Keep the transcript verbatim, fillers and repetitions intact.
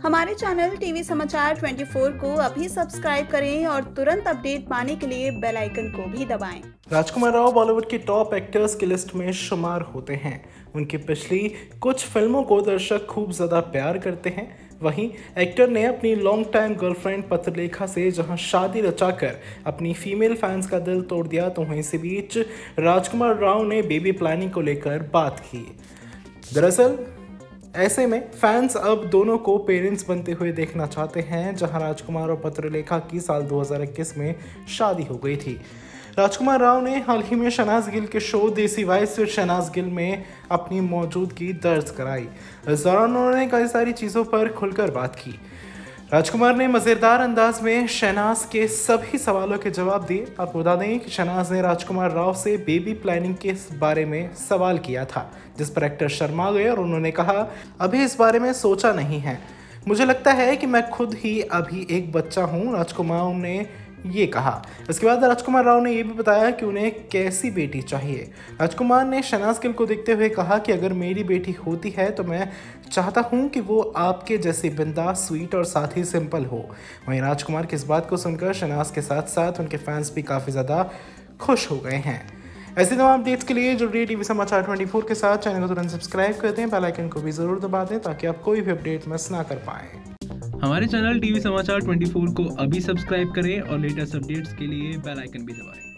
हमारे channel TV समाचार चौबीस को अभी सब्सक्राइब करें और तुरंत अपडेट पाने के लिए बेल आइकन को भी दबाएं। राजकुमार राव बॉलीवुड के टॉप एक्टर्स की लिस्ट में शुमार होते हैं। उनकी पिछली कुछ फिल्मों को दर्शक खूब ज़्यादा प्यार करते हैं। वहीं एक्टर ने अपनी लॉन्ग टाइम गर्लफ्रेंड पत्रलेखा से जहां शादी रचाकर अपनी फीमेल फैंस का दिल तोड़ दिया, तो वहीं इसी बीच राजकुमार राव ने बेबी प्लानिंग को लेकर बात की। दरअसल ऐसे में फैंस अब दोनों को पेरेंट्स बनते हुए देखना चाहते हैं। जहां राजकुमार और पत्रलेखा की साल दो हज़ार इक्कीस में शादी हो गई थी। राजकुमार राव ने हाल ही में शहनाज गिल के शो देसी वाइस विद शहनाज गिल में अपनी मौजूदगी दर्ज कराई। इस दौरान उन्होंने कई सारी चीज़ों पर खुलकर बात की। राजकुमार ने मज़ेदार अंदाज में शहनाज के सभी सवालों के जवाब दिए। आपको बता दें कि शहनाज ने राजकुमार राव से बेबी प्लानिंग के बारे में सवाल किया था, जिस पर एक्टर शर्मा गए और उन्होंने कहा, अभी इस बारे में सोचा नहीं है, मुझे लगता है कि मैं खुद ही अभी एक बच्चा हूँ, राजकुमार ने ये कहा। इसके बाद राजकुमार राव ने यह भी बताया कि उन्हें कैसी बेटी चाहिए। राजकुमार ने शहनाज गिल को देखते हुए कहा कि अगर मेरी बेटी होती है तो मैं चाहता हूं कि वो आपके जैसी बिंदास, स्वीट और साथ ही सिंपल हो। वहीं राजकुमार की इस बात को सुनकर शहनाज के साथ साथ उनके फैंस भी काफ़ी ज़्यादा खुश हो गए हैं। ऐसे तमाम अपडेट्स के लिए जुड़िए टीवी समाचार चौबीस के साथ। चैनल को तुरंत सब्सक्राइब कर दें, बेल आइकन को भी ज़रूर दबा दें ताकि आप कोई भी अपडेट मिस ना कर पाएँ। हमारे चैनल टीवी समाचार चौबीस को अभी सब्सक्राइब करें और लेटेस्ट अपडेट्स के लिए बेल आइकन भी दबाएं।